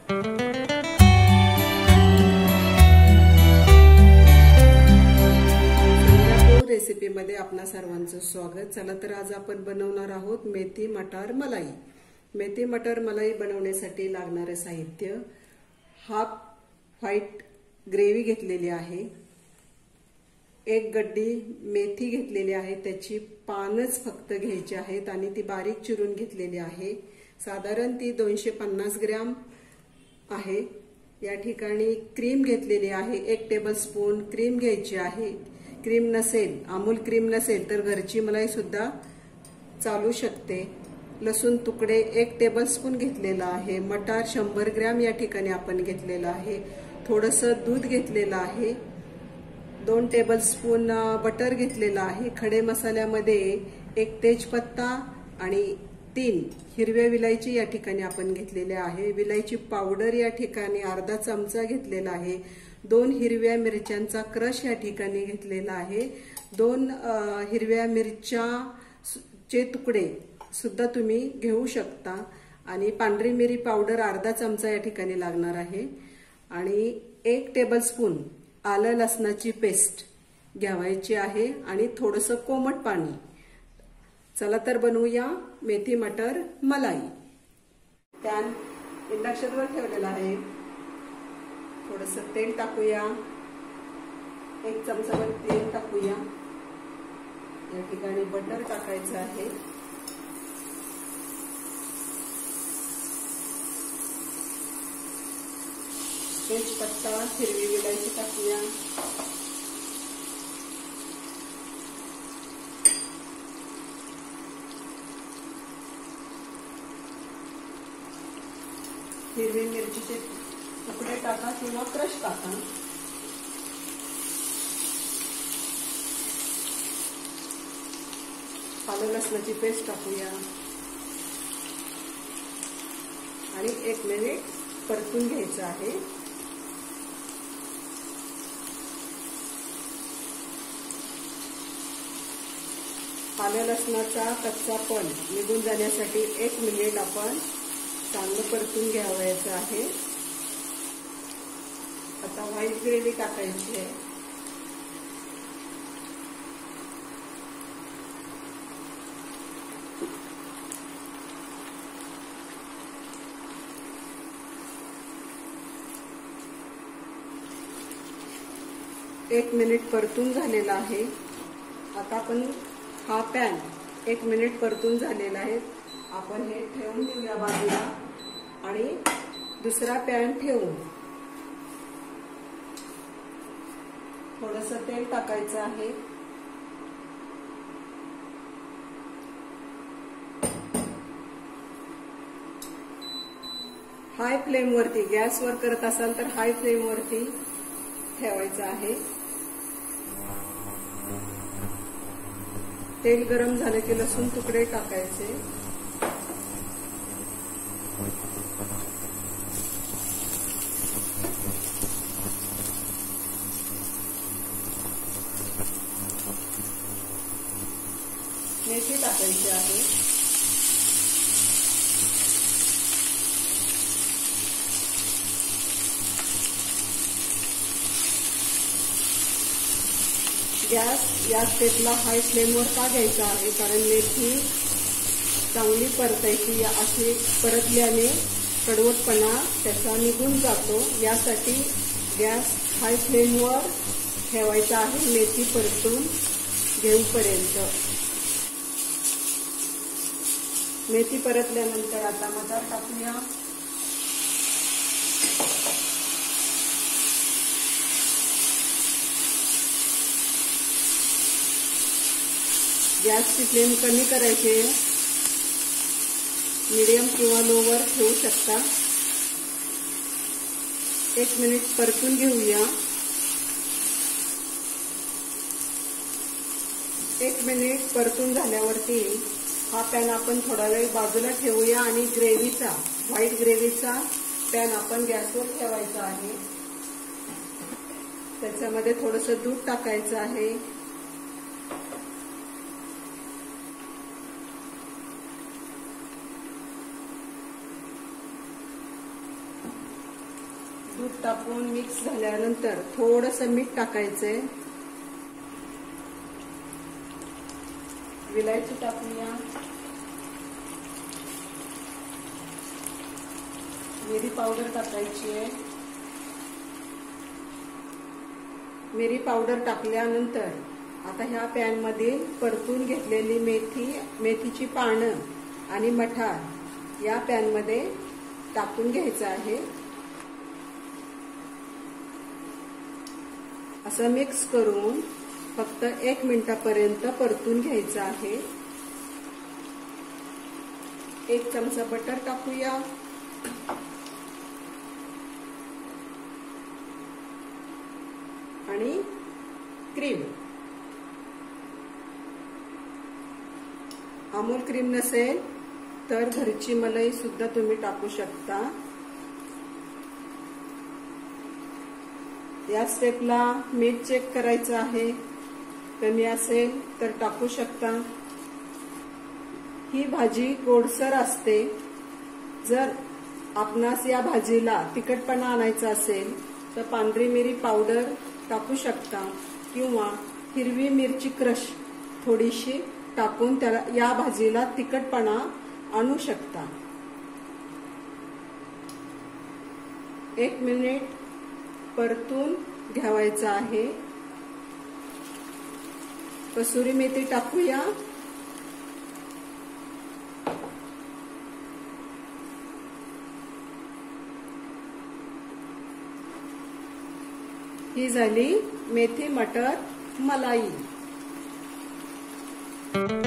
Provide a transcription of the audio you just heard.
रेसिपीमध्ये आपणा सर्वांचं स्वागत। चला तर आज आपण बनवणार आहोत मेथी मटार मलाई। मेथी मटार मलाई बनवण्यासाठी लागणारे साहित्य: हाफ व्हाईट ग्रेव्ही घेतलेली आहे, एक गड्डी मेथी घेतलेली आहे, त्याची पानच फक्त घ्यायची आहेत आणि ती बारीक चिरून घेतलेली आहे। साधारण ती 250 ग्रॅम आहे। या ठिकाणी क्रीम घेतलेली आहे, 1 टेबलस्पून क्रीम घ्यायची आहे। क्रीम नसेल, अमूल क्रीम नसेल तर घरची मलाई सुद्धा चालू शकते। लसूण तुकडे 1 टेबलस्पून घेतलेला आहे। मटार 100 ग्रॅम या ठिकाणी आपण घेतलेला आहे। थोडंसं दूध घेतलेलं आहे। 2 टेबलस्पून बटर घेतलेला आहे। खडे मसाल्यामध्ये 1 तेजपत्ता आणि 3 हिरव्या विलायची या ठिकाणी आपण घेतलेल्या आहे। विलायची पावडर या ठिकाणी अर्धा चमचा घेतलेला आहे। 2 हिरव्या मिरच्यांचा क्रश या ठिकाणी घेतलेला आहे। 2 हिरव्या मिरच्याचे तुकडे सुद्धा तुम्ही घेऊ शकता आणि पांढरी मिरी पावडर अर्धा चमचा या ठिकाणी लागणार आहे आणि 1 टेबलस्पून आलं लसणाची पेस्ट घ्यावायची आहे आणि थोडंसं कोमट पाणी। चला तर बनवूया मेथी मटर मलाई। पॅन इंडक्शनवर ठेवलेला आहे। थोडंसं तेल टाकूया, 1 चमचाभर तेल टाकूया। या ठिकाणी बटर टाकायचं आहे। तेजपत्ता, हिरवी विलायची टाकूया। हिरवी मिरचीचे तुकडे टाका किंवा क्रश टाका। आलं लसणाची पेस्ट टाकूया आणि 1 मिनिट परतून घ्यायचं आहे। आलं लसणाचा कच्चापण निघून जाण्यासाठी 1 मिनिट आपण चांगलं परतून घ्यावायचं आहे। आता व्हाईट ग्रेव्ही टाकायची आहे। एक मिनिट परतून झालेला आहे। आता आपण हा पॅन 1 मिनिट परतून झालेला आहे। आपण हे ठेवून देऊया बाजूला आणि दुसरा पॅन ठेवून थोडंसं तेल टाकायचं आहे। हाय फ्लेम वरती, गॅसवर करत असाल तर हाय फ्लेम वरती ठेवायचं आहे। तेल गरम झाले की लसूण तुकडे टाकायचे। मेथी टाकायची आहे। गॅस या स्टेपला हाय फ्लेमवर का घ्यायचा आहे, कारण मेथी चांगली परतायची। अशी परतल्याने कडवटपणा त्याचा निघून जातो। यासाठी गॅस हाय फ्लेमवर ठेवायचा आहे मेथी परतून घेऊपर्यंत। मेथी परतल्यानंतर आता मटार टाकूया। गॅसची फ्लेम कमी करायची, मीडियम किंवा लोवर ठेवू शकता। 1 मिनिट परतून घेऊया। 1 मिनिट परतून झाल्यावरती हा पॅन आपण थोडा वेळ बाजूला ठेवूया आणि ग्रेव्हीचा, व्हाईट ग्रेव्हीचा पॅन आपण गॅसवर ठेवायचा आहे। त्याच्यामध्ये थोडंसं दूध टाकायचं आहे। दूध टाकून मिक्स झाल्यानंतर थोडंसं मीठ टाकायचंय, विलायची टाकूया, मिरी पावडर टाकायची आहे. मिरी पावडर टाकल्यानंतर आता ह्या पॅन मध्ये परतून घेतलेली मेथीची पानं आणि मठार या पॅन मध्ये टाकून घ्यायचं आहे. असं मिक्स करून फक्त 1 मिनिटापर्यंत परतून घ्यायचं आहे. 1 चमचा बटर टाकूया, आणि क्रीम. अमूल क्रीम नसेल तर घरची मलाई सुद्धा तुम्ही टाकू शकता. या स्टेपला मीठ चेक करायचं आहे, कमी असेल तर टाकू शकता. ही भाजी गोडसर असते. जर आपणास या भाजीला तिखटपणा आणायचा असेल तर पांढरी मिरी पावडर टाकू शकता किंवा हिरवी मिरची क्रश थोडीशी टाकून त्याला या भाजीला तिखटपणा आणू शकता. 1 मिनिट परतून घ्यावायचं आहे. कसुरी मेथी टाकूया, ही झाली मेथी मटर मलाई.